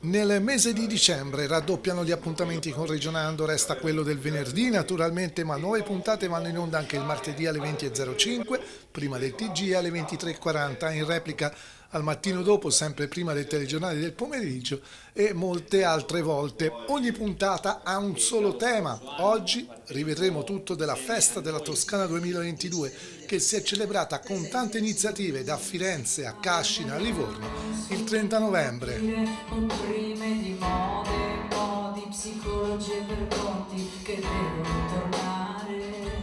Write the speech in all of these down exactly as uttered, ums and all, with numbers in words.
Nel mese di dicembre raddoppiano gli appuntamenti con Regionando, resta quello del venerdì naturalmente, ma nuove puntate vanno in onda anche il martedì alle venti e zero cinque, prima del T G alle ventitré e quaranta, in replica al mattino dopo, sempre prima del telegiornale del pomeriggio e molte altre volte. Ogni puntata ha un solo tema. Oggi rivedremo tutto della Festa della Toscana duemilaventidue che si è celebrata con tante iniziative da Firenze a Cascina a Livorno il trenta novembre. Prime di mode, modi, psicologie per conti che devono tornare.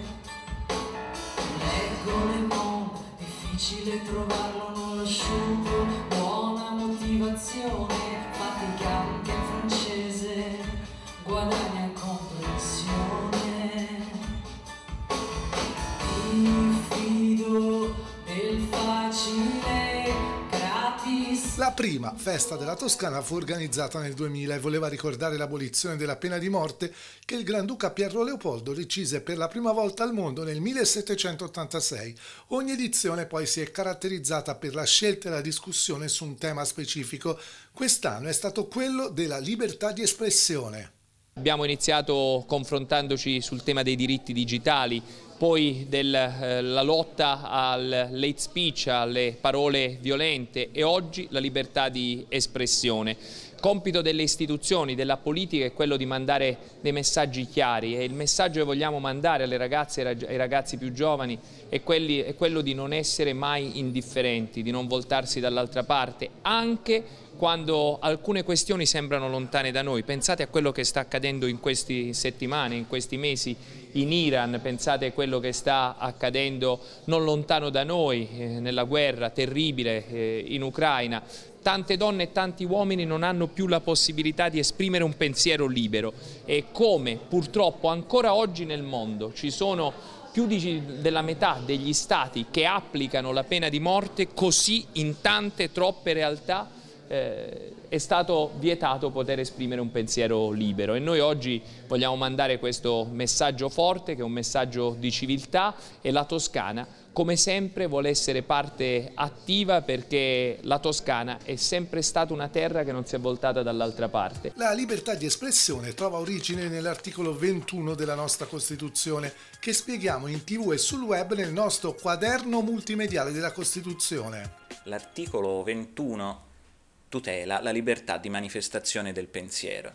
Leggo Le Monde, difficile trovarlo, non lo asciugo. Buona motivazione, fatica anche in francese, guadagna comprensione. Mi fido del facile gratis. La prima festa della Toscana fu organizzata nel duemila e voleva ricordare l'abolizione della pena di morte che il Granduca Pietro Leopoldo decise per la prima volta al mondo nel millesettecentottantasei. Ogni edizione poi si è caratterizzata per la scelta e la discussione su un tema specifico. Quest'anno è stato quello della libertà di espressione. Abbiamo iniziato confrontandoci sul tema dei diritti digitali, poi della eh, lotta al hate speech, alle parole violente e oggi la libertà di espressione. Compito delle istituzioni, della politica è quello di mandare dei messaggi chiari e il messaggio che vogliamo mandare alle ragazze e ai ragazzi più giovani è, quelli, è quello di non essere mai indifferenti, di non voltarsi dall'altra parte, anche quando alcune questioni sembrano lontane da noi. Pensate a quello che sta accadendo in queste settimane, in questi mesi in Iran, pensate a quello che sta accadendo non lontano da noi, eh, nella guerra terribile eh, in Ucraina. Tante donne e tanti uomini non hanno più la possibilità di esprimere un pensiero libero e come purtroppo ancora oggi nel mondo ci sono più di, della metà degli stati che applicano la pena di morte, così in tante troppe realtà Eh, è stato vietato poter esprimere un pensiero libero e noi oggi vogliamo mandare questo messaggio forte che è un messaggio di civiltà e la Toscana come sempre vuole essere parte attiva perché la Toscana è sempre stata una terra che non si è voltata dall'altra parte. La libertà di espressione trova origine nell'articolo ventuno della nostra Costituzione che spieghiamo in tv e sul web nel nostro quaderno multimediale della Costituzione. L'articolo ventuno tutela la libertà di manifestazione del pensiero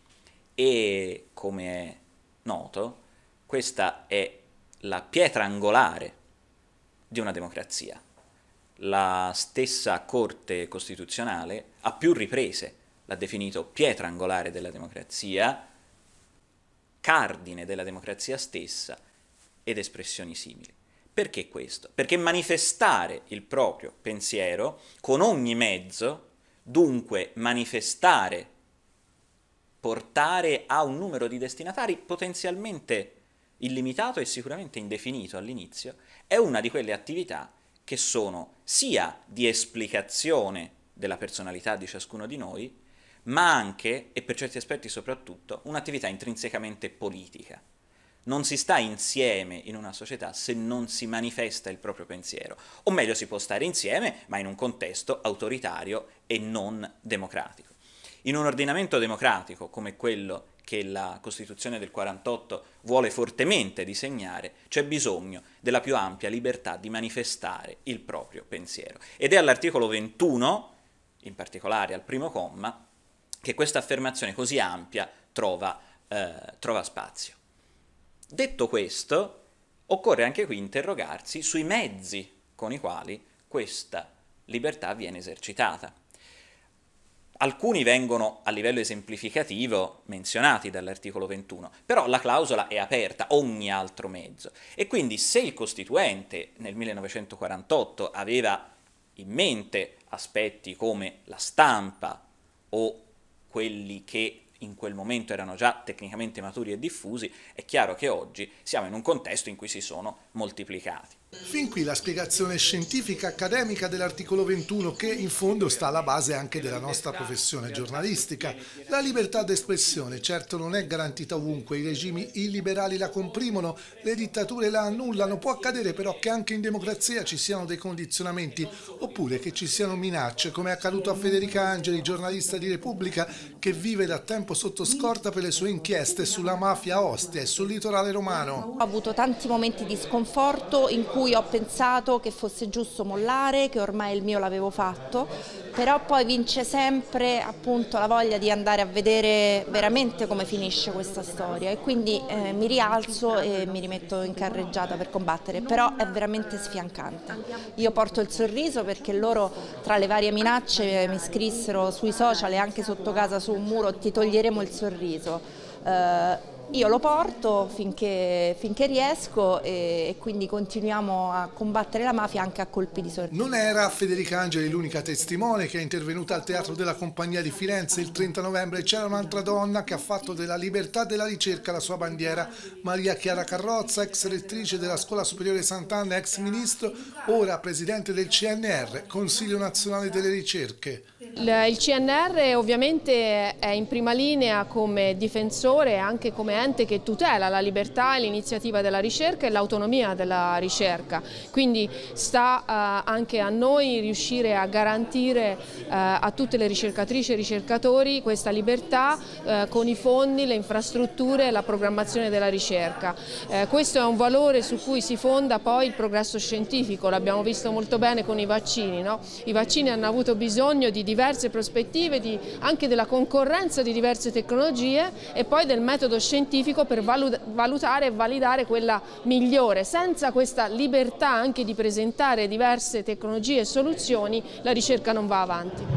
e, come è noto, questa è la pietra angolare di una democrazia. La stessa Corte Costituzionale a più riprese l'ha definito pietra angolare della democrazia, cardine della democrazia stessa ed espressioni simili. Perché questo? Perché manifestare il proprio pensiero con ogni mezzo, dunque manifestare, portare a un numero di destinatari potenzialmente illimitato e sicuramente indefinito all'inizio, è una di quelle attività che sono sia di esplicazione della personalità di ciascuno di noi, ma anche, e per certi aspetti soprattutto, un'attività intrinsecamente politica. Non si sta insieme in una società se non si manifesta il proprio pensiero, o meglio si può stare insieme ma in un contesto autoritario e non democratico. In un ordinamento democratico come quello che la Costituzione del quarantotto vuole fortemente disegnare, c'è bisogno della più ampia libertà di manifestare il proprio pensiero. Ed è all'articolo ventuno, in particolare al primo comma, che questa affermazione così ampia trova, eh, trova spazio. Detto questo, occorre anche qui interrogarsi sui mezzi con i quali questa libertà viene esercitata. Alcuni vengono a livello esemplificativo menzionati dall'articolo ventuno, però la clausola è aperta, ogni altro mezzo. E quindi se il Costituente nel millenovecentoquarantotto aveva in mente aspetti come la stampa o quelli che in quel momento erano già tecnicamente maturi e diffusi, è chiaro che oggi siamo in un contesto in cui si sono moltiplicati. Fin qui la spiegazione scientifica accademica dell'articolo ventuno, che in fondo sta alla base anche della nostra professione giornalistica. La libertà d'espressione certo non è garantita ovunque, i regimi illiberali la comprimono, le dittature la annullano, può accadere però che anche in democrazia ci siano dei condizionamenti oppure che ci siano minacce, come è accaduto a Federica Angeli, giornalista di Repubblica che vive da tempo sotto scorta per le sue inchieste sulla mafia a Ostia e sul litorale romano. Ho avuto tanti momenti di sconforto in cui ho pensato che fosse giusto mollare, che ormai il mio l'avevo fatto, però poi vince sempre appunto la voglia di andare a vedere veramente come finisce questa storia e quindi eh, mi rialzo e mi rimetto in carreggiata per combattere, però è veramente sfiancante. Io porto il sorriso perché loro tra le varie minacce mi scrissero sui social e anche sotto casa su un muro: ti toglieremo il sorriso. Eh, Io lo porto finché, finché riesco e, e quindi continuiamo a combattere la mafia anche a colpi di sorriso. Non era Federica Angeli l'unica testimone che è intervenuta al Teatro della Compagnia di Firenze il trenta novembre. C'era un'altra donna che ha fatto della libertà della ricerca la sua bandiera, Maria Chiara Carrozza, ex rettrice della Scuola Superiore Sant'Anna, ex ministro, ora presidente del C N R, Consiglio Nazionale delle Ricerche. Il C N R ovviamente è in prima linea come difensore e anche come ente che tutela la libertà e l'iniziativa della ricerca e l'autonomia della ricerca, quindi sta eh, anche a noi riuscire a garantire eh, a tutte le ricercatrici e ricercatori questa libertà eh, con i fondi, le infrastrutture e la programmazione della ricerca. Eh, questo è un valore su cui si fonda poi il progresso scientifico, l'abbiamo visto molto bene con i vaccini, no? I vaccini hanno avuto bisogno di diverse prospettive, di, anche della concorrenza di diverse tecnologie e poi del metodo scientifico per valutare e validare quella migliore. Senza questa libertà anche di presentare diverse tecnologie e soluzioni, la ricerca non va avanti.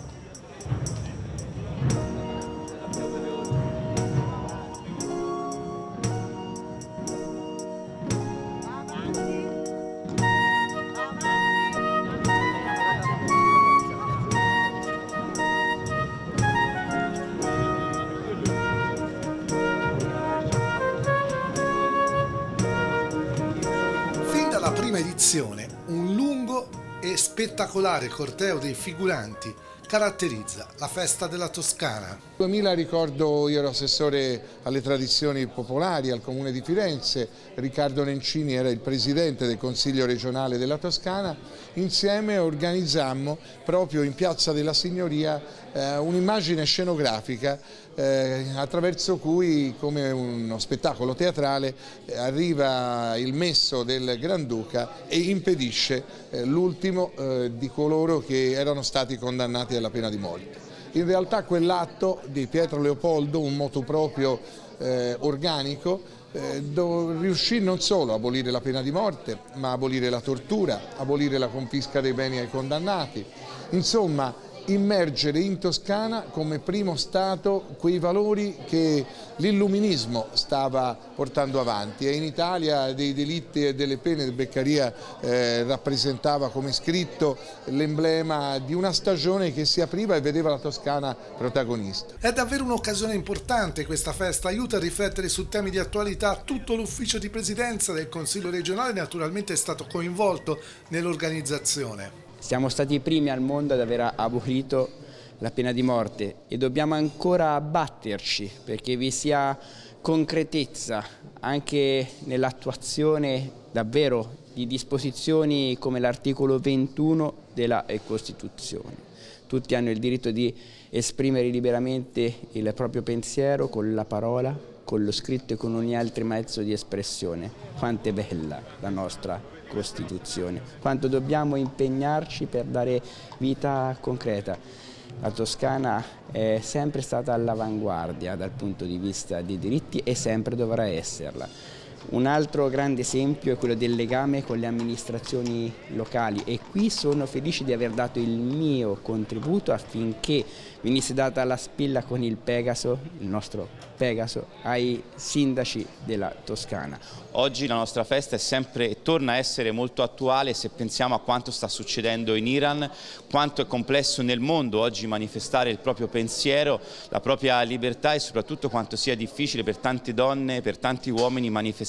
La prima edizione, un lungo e spettacolare corteo dei figuranti caratterizza la festa della Toscana. duemila ricordo, io ero assessore alle tradizioni popolari al Comune di Firenze, Riccardo Nencini era il presidente del Consiglio regionale della Toscana, insieme organizzammo proprio in Piazza della Signoria eh, un'immagine scenografica eh, attraverso cui, come uno spettacolo teatrale, eh, arriva il messo del Granduca e impedisce eh, l'ultimo eh, di coloro che erano stati condannati alla pena di morte. In realtà quell'atto di Pietro Leopoldo, un motu proprio eh, organico, eh, riuscì non solo a abolire la pena di morte, ma a abolire la tortura, abolire la confisca dei beni ai condannati, insomma immergere in Toscana come primo Stato quei valori che l'illuminismo stava portando avanti, e in Italia dei delitti e delle pene di Beccaria eh, rappresentava come scritto l'emblema di una stagione che si apriva e vedeva la Toscana protagonista. È davvero un'occasione importante questa festa, aiuta a riflettere su temi di attualità. Tutto l'ufficio di presidenza del Consiglio regionale naturalmente è stato coinvolto nell'organizzazione. Siamo stati i primi al mondo ad aver abolito la pena di morte e dobbiamo ancora batterci perché vi sia concretezza anche nell'attuazione davvero di disposizioni come l'articolo ventuno della Costituzione. Tutti hanno il diritto di esprimere liberamente il proprio pensiero con la parola, con lo scritto e con ogni altro mezzo di espressione. Quanto è bella la nostra Costituzione, quanto dobbiamo impegnarci per dare vita concreta. La Toscana è sempre stata all'avanguardia dal punto di vista dei diritti e sempre dovrà esserla. Un altro grande esempio è quello del legame con le amministrazioni locali e qui sono felice di aver dato il mio contributo affinché venisse data la spilla con il Pegaso, il nostro Pegaso, ai sindaci della Toscana. Oggi la nostra festa è sempre, torna a essere molto attuale se pensiamo a quanto sta succedendo in Iran, quanto è complesso nel mondo oggi manifestare il proprio pensiero, la propria libertà e soprattutto quanto sia difficile per tante donne, per tanti uomini manifestare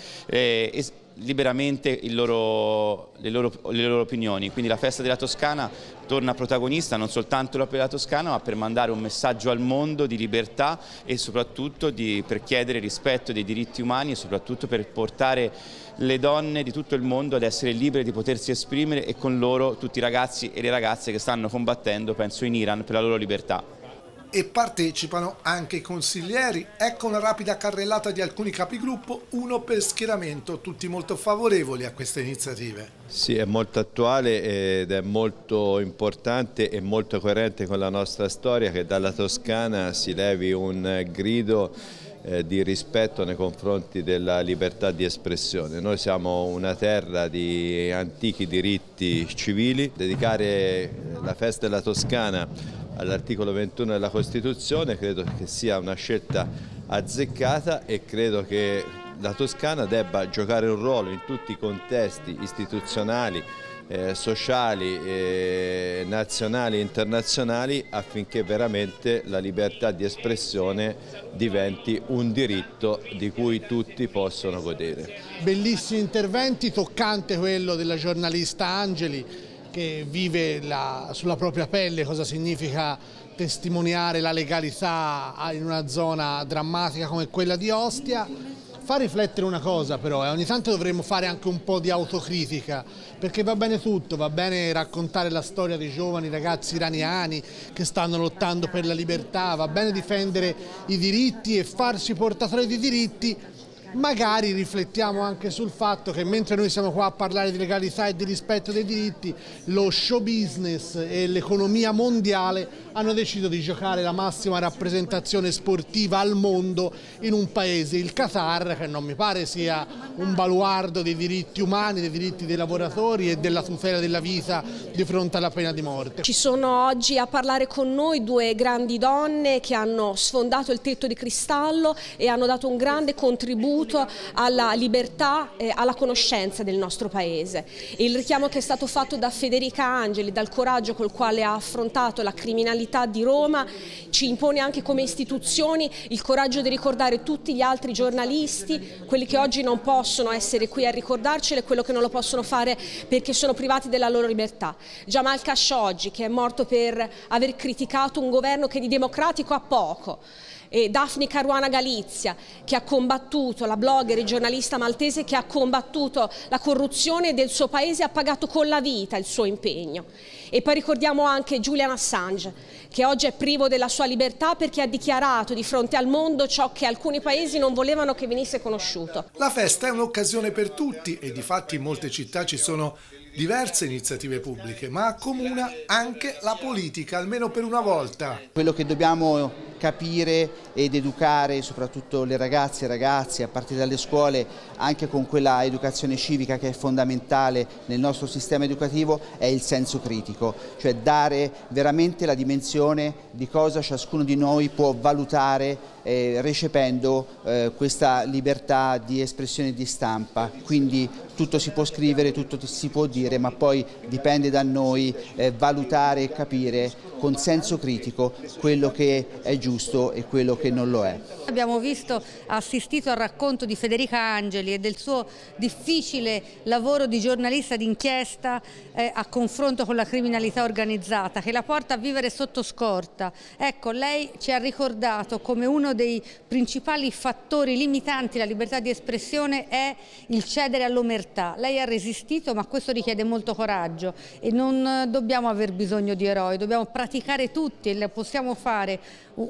Eh, liberamente il loro, le, loro, le loro opinioni. Quindi la festa della Toscana torna protagonista non soltanto per la Toscana, ma per mandare un messaggio al mondo di libertà e soprattutto di, per chiedere rispetto dei diritti umani e soprattutto per portare le donne di tutto il mondo ad essere libere di potersi esprimere e con loro tutti i ragazzi e le ragazze che stanno combattendo, penso in Iran, per la loro libertà. E partecipano anche i consiglieri. Ecco una rapida carrellata di alcuni capigruppo, uno per schieramento, tutti molto favorevoli a queste iniziative. Sì, è molto attuale ed è molto importante e molto coerente con la nostra storia che dalla Toscana si levi un grido eh, di rispetto nei confronti della libertà di espressione. Noi siamo una terra di antichi diritti civili, dedicare la festa della Toscana all'articolo ventuno della Costituzione credo che sia una scelta azzeccata e credo che la Toscana debba giocare un ruolo in tutti i contesti istituzionali, eh, sociali, eh, nazionali e internazionali affinché veramente la libertà di espressione diventi un diritto di cui tutti possono godere. Bellissimi interventi, toccante quello della giornalista Angeli che vive la, sulla propria pelle cosa significa testimoniare la legalità in una zona drammatica come quella di Ostia. Fa riflettere una cosa però, eh, ogni tanto dovremmo fare anche un po' di autocritica, perché va bene tutto, va bene raccontare la storia dei giovani ragazzi iraniani che stanno lottando per la libertà, va bene difendere i diritti e farsi portatori di diritti. Magari riflettiamo anche sul fatto che mentre noi siamo qua a parlare di legalità e di rispetto dei diritti, lo show business e l'economia mondiale hanno deciso di giocare la massima rappresentazione sportiva al mondo in un paese, il Qatar, che non mi pare sia un baluardo dei diritti umani, dei diritti dei lavoratori e della tutela della vita di fronte alla pena di morte. Ci sono oggi a parlare con noi due grandi donne che hanno sfondato il tetto di cristallo e hanno dato un grande contributo alla libertà e alla conoscenza del nostro paese. Il richiamo che è stato fatto da Federica Angeli, dal coraggio col quale ha affrontato la criminalità di Roma, ci impone anche come istituzioni il coraggio di ricordare tutti gli altri giornalisti, quelli che oggi non possono essere qui a ricordarcelo e quello che non lo possono fare perché sono privati della loro libertà. Jamal Khashoggi, che è morto per aver criticato un governo che di democratico ha poco. E Daphne Caruana Galizia, che ha combattuto, la blogger e giornalista maltese che ha combattuto la corruzione del suo paese e ha pagato con la vita il suo impegno. E poi ricordiamo anche Julian Assange, che oggi è privo della sua libertà perché ha dichiarato di fronte al mondo ciò che alcuni paesi non volevano che venisse conosciuto. La festa è un'occasione per tutti e difatti in molte città ci sono diverse iniziative pubbliche, ma accomuna anche la politica, almeno per una volta. Quello che dobbiamo capire ed educare soprattutto le ragazze e i ragazzi a partire dalle scuole, anche con quella educazione civica che è fondamentale nel nostro sistema educativo, è il senso critico, cioè dare veramente la dimensione di cosa ciascuno di noi può valutare eh, recependo eh, questa libertà di espressione e di stampa. Quindi tutto si può scrivere, tutto si può dire, ma poi dipende da noi eh, valutare e capire con senso critico quello che è giusto e quello che non lo è. Abbiamo visto, assistito al racconto di Federica Angeli e del suo difficile lavoro di giornalista d'inchiesta eh, a confronto con la criminalità organizzata, che la porta a vivere sotto scorta. Ecco, lei ci ha ricordato come uno dei principali fattori limitanti alla libertà di espressione è il cedere all'omertà. Lei ha resistito, ma questo richiede molto coraggio e non dobbiamo aver bisogno di eroi, dobbiamo praticare tutti e possiamo fare un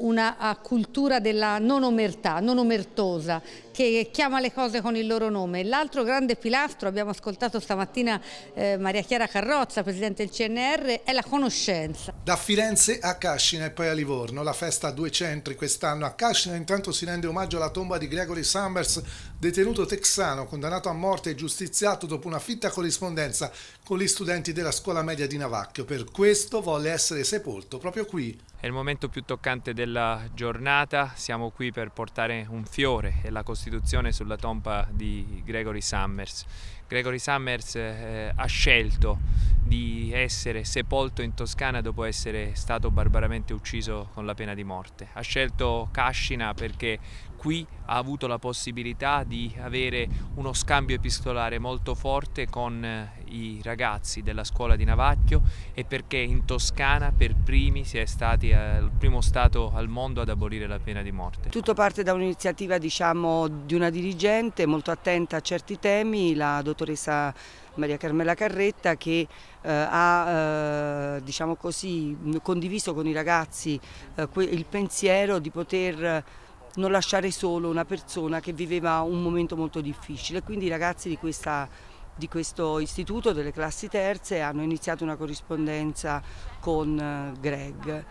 una cultura della non omertà, non omertosa, che chiama le cose con il loro nome. L'altro grande pilastro, abbiamo ascoltato stamattina eh, Maria Chiara Carrozza, Presidente del C N R, è la conoscenza. Da Firenze a Cascina e poi a Livorno, la festa a due centri quest'anno. A Cascina intanto si rende omaggio alla tomba di Gregory Summers, detenuto texano, condannato a morte e giustiziato dopo una fitta corrispondenza con gli studenti della scuola media di Navacchio. Per questo volle essere sepolto proprio qui. È il momento più toccante della giornata, siamo qui per portare un fiore e la Costituzione sulla tomba di Gregory Summers. Gregory Summers eh, ha scelto di essere sepolto in Toscana dopo essere stato barbaramente ucciso con la pena di morte. Ha scelto Cascina perché qui ha avuto la possibilità di avere uno scambio epistolare molto forte con eh, i ragazzi della scuola di Navacchio e perché in Toscana per primi si è stati eh, il primo Stato al mondo ad abolire la pena di morte. Tutto parte da un'iniziativa, diciamo, di una dirigente molto attenta a certi temi, la dottoressa Maria Carmela Carretta, che eh, ha eh, diciamo così, condiviso con i ragazzi eh, il pensiero di poter non lasciare solo una persona che viveva un momento molto difficile. Quindi i ragazzi di, questa, di questo istituto delle classi terze hanno iniziato una corrispondenza con Greg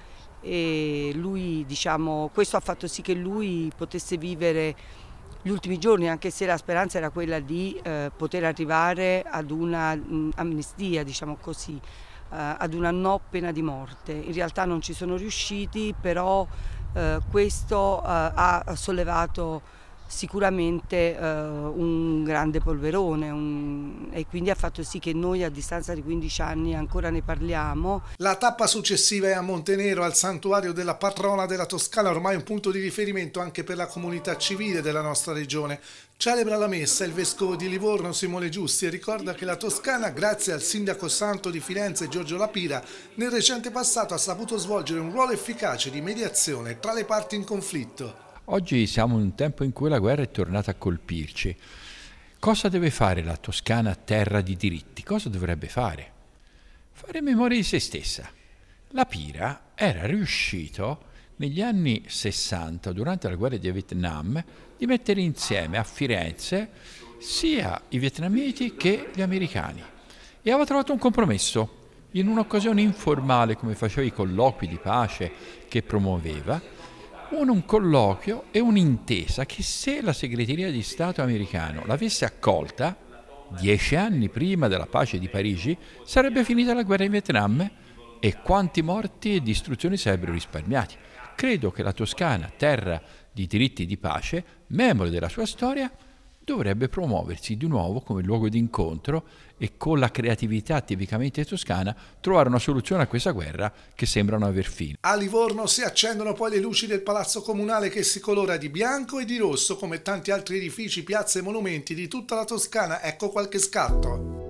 e lui, diciamo, questo ha fatto sì che lui potesse vivere gli ultimi giorni, anche se la speranza era quella di eh, poter arrivare ad una mh, amnistia, diciamo così, eh, ad una no pena di morte. In realtà non ci sono riusciti, però eh, questo eh, ha sollevato sicuramente eh, un grande polverone un, e quindi ha fatto sì che noi a distanza di quindici anni ancora ne parliamo. La tappa successiva è a Montenero, al santuario della patrona della Toscana, ormai un punto di riferimento anche per la comunità civile della nostra regione. Celebra la messa il vescovo di Livorno Simone Giusti e ricorda che la Toscana, grazie al sindaco santo di Firenze Giorgio Lapira, nel recente passato ha saputo svolgere un ruolo efficace di mediazione tra le parti in conflitto. Oggi siamo in un tempo in cui la guerra è tornata a colpirci. Cosa deve fare la Toscana, terra di diritti? Cosa dovrebbe fare? Fare memoria di se stessa. Lapira era riuscito negli anni sessanta, durante la guerra di Vietnam, di mettere insieme a Firenze sia i vietnamiti che gli americani. E aveva trovato un compromesso. In un'occasione informale, come faceva i colloqui di pace che promuoveva, un, un colloquio e un'intesa che se la segreteria di Stato americano l'avesse accolta dieci anni prima della pace di Parigi sarebbe finita la guerra in Vietnam e quanti morti e distruzioni sarebbero risparmiati. Credo che la Toscana, terra di diritti e di pace, memoria della sua storia, dovrebbe promuoversi di nuovo come luogo di incontro e con la creatività tipicamente toscana trovare una soluzione a questa guerra che sembrano aver fine. A Livorno si accendono poi le luci del Palazzo Comunale che si colora di bianco e di rosso come tanti altri edifici, piazze e monumenti di tutta la Toscana. Ecco qualche scatto.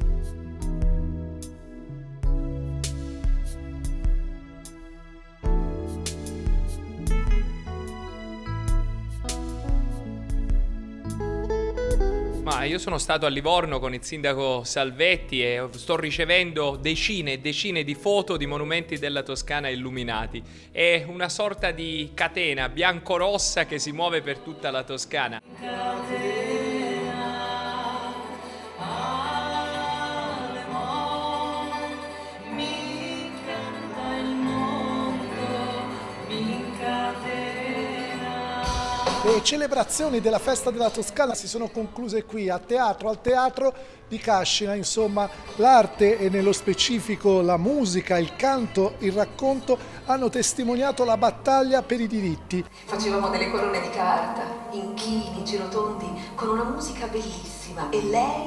Ma io sono stato a Livorno con il sindaco Salvetti e sto ricevendo decine e decine di foto di monumenti della Toscana illuminati. È una sorta di catena bianco-rossa che si muove per tutta la Toscana. Le celebrazioni della festa della Toscana si sono concluse qui a teatro, al teatro di Cascina. Insomma, l'arte e nello specifico la musica, il canto, il racconto hanno testimoniato la battaglia per i diritti. Facevamo delle corone di carta, inchini, girotondi, con una musica bellissima. E lei?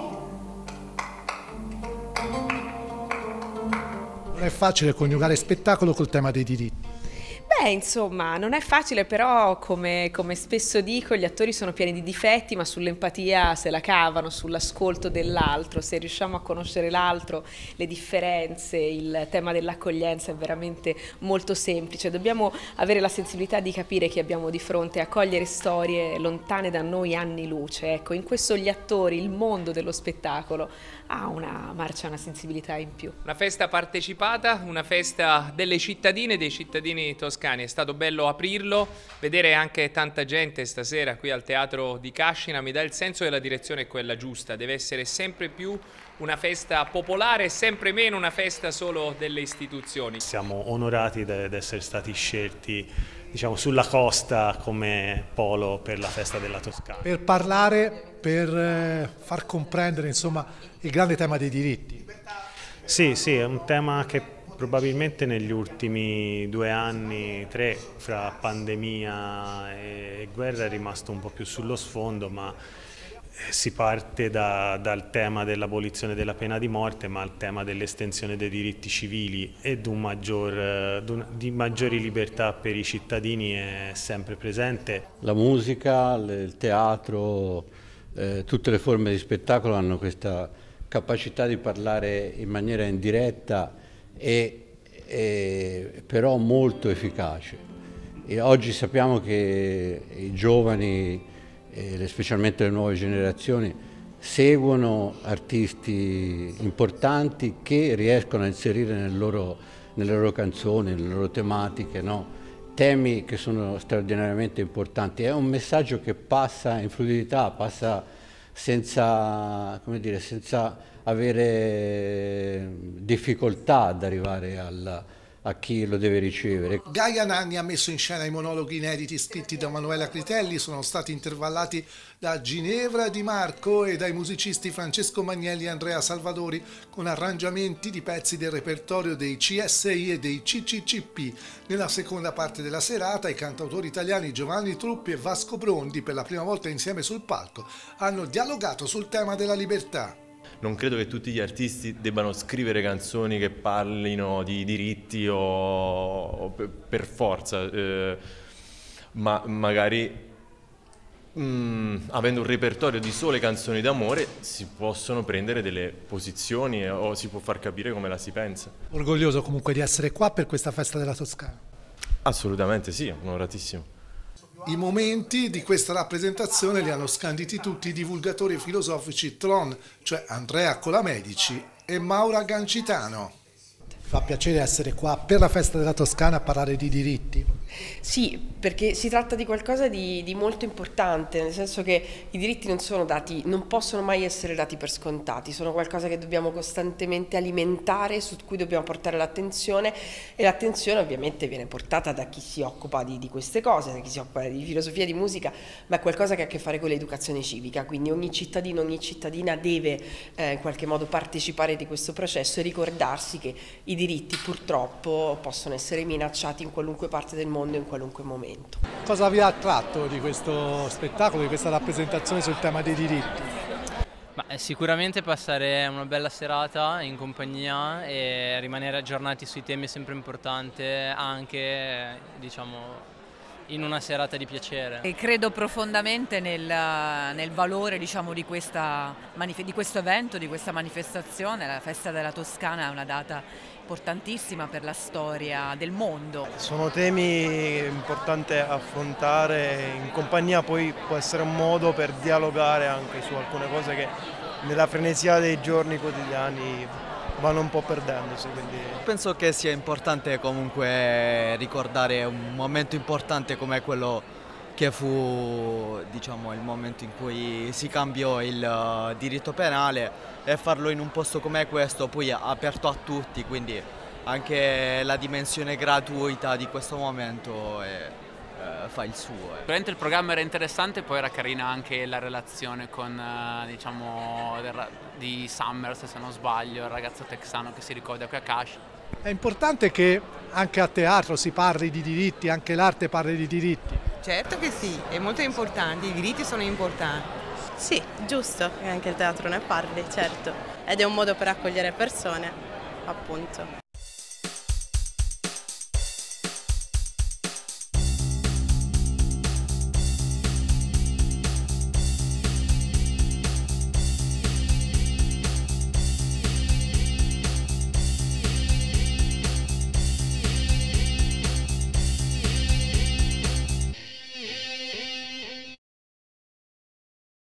Non è facile coniugare spettacolo col tema dei diritti. Beh, insomma, non è facile, però come, come spesso dico, gli attori sono pieni di difetti, ma sull'empatia se la cavano, sull'ascolto dell'altro. Se riusciamo a conoscere l'altro, le differenze, il tema dell'accoglienza è veramente molto semplice. Dobbiamo avere la sensibilità di capire chi abbiamo di fronte, accogliere storie lontane da noi anni luce. Ecco, in questo gli attori, il mondo dello spettacolo ha una marcia, una sensibilità in più. Una festa partecipata, una festa delle cittadine e dei cittadini toscani toscani. È stato bello aprirlo, vedere anche tanta gente stasera qui al Teatro di Cascina mi dà il senso che la direzione è quella giusta, deve essere sempre più una festa popolare e sempre meno una festa solo delle istituzioni. Siamo onorati di essere stati scelti, diciamo, sulla costa come polo per la festa della Toscana. Per parlare, per far comprendere, insomma, il grande tema dei diritti. Sì, sì, è un tema che probabilmente negli ultimi due anni, tre, fra pandemia e guerra è rimasto un po' più sullo sfondo, ma si parte da, dal tema dell'abolizione della pena di morte, ma al tema dell'estensione dei diritti civili e di, un maggior, di maggiori libertà per i cittadini è sempre presente. La musica, il teatro, eh, tutte le forme di spettacolo hanno questa capacità di parlare in maniera indiretta e, e però molto efficace. E oggi sappiamo che i giovani, e specialmente le nuove generazioni, seguono artisti importanti che riescono a inserire nel loro, nelle loro canzoni, nelle loro tematiche, no? Temi che sono straordinariamente importanti. È un messaggio che passa in fluidità, passa senza, come dire, senza avere difficoltà ad arrivare al, a chi lo deve ricevere. Gaia Nanni ha messo in scena i monologhi inediti scritti da Manuela Critelli, sono stati intervallati da Ginevra Di Marco e dai musicisti Francesco Magnelli e Andrea Salvadori con arrangiamenti di pezzi del repertorio dei C S I e dei C C C P. Nella seconda parte della serata i cantautori italiani Giovanni Truppi e Vasco Brondi, per la prima volta insieme sul palco, hanno dialogato sul tema della libertà. Non credo che tutti gli artisti debbano scrivere canzoni che parlino di diritti o, o per forza, eh, ma magari mh, avendo un repertorio di sole canzoni d'amore si possono prendere delle posizioni o si può far capire come la si pensa. Orgoglioso comunque di essere qua per questa festa della Toscana? Assolutamente sì, onoratissimo. I momenti di questa rappresentazione li hanno scanditi tutti i divulgatori filosofici Tron, cioè Andrea Colamedici e Maura Gancitano. Fa piacere essere qua per la festa della Toscana a parlare di diritti. Sì, perché si tratta di qualcosa di, di molto importante, nel senso che i diritti non sono dati, non possono mai essere dati per scontati, sono qualcosa che dobbiamo costantemente alimentare, su cui dobbiamo portare l'attenzione, e l'attenzione ovviamente viene portata da chi si occupa di, di queste cose, da chi si occupa di filosofia, di musica, ma è qualcosa che ha a che fare con l'educazione civica, quindi ogni cittadino, ogni cittadina deve eh, in qualche modo partecipare di questo processo e ricordarsi che i diritti purtroppo possono essere minacciati in qualunque parte del mondo, in qualunque momento. Cosa vi ha attratto di questo spettacolo, di questa rappresentazione sul tema dei diritti? Ma sicuramente passare una bella serata in compagnia e rimanere aggiornati sui temi è sempre importante, anche, diciamo, in una serata di piacere. E credo profondamente nel, nel valore, diciamo, di, questa, di questo evento, di questa manifestazione. La festa della Toscana è una data importantissima per la storia del mondo. Sono temi importanti affrontare in compagnia, poi può essere un modo per dialogare anche su alcune cose che nella frenesia dei giorni quotidiani vanno un po' perdendosi. Quindi... Penso che sia importante comunque ricordare un momento importante come quello che fu, diciamo, il momento in cui si cambiò il uh, diritto penale, e farlo in un posto come questo, poi aperto a tutti, quindi anche la dimensione gratuita di questo momento è, eh, fa il suo. Eh. Sicuramente il programma era interessante, poi era carina anche la relazione con, eh, diciamo, di Summers, se non sbaglio, il ragazzo texano che si ricorda qui a Cash. È importante che anche a teatro si parli di diritti, anche l'arte parli di diritti. Certo che sì, è molto importante, i diritti sono importanti. Sì, giusto che anche il teatro ne parli, certo, ed è un modo per accogliere persone, appunto.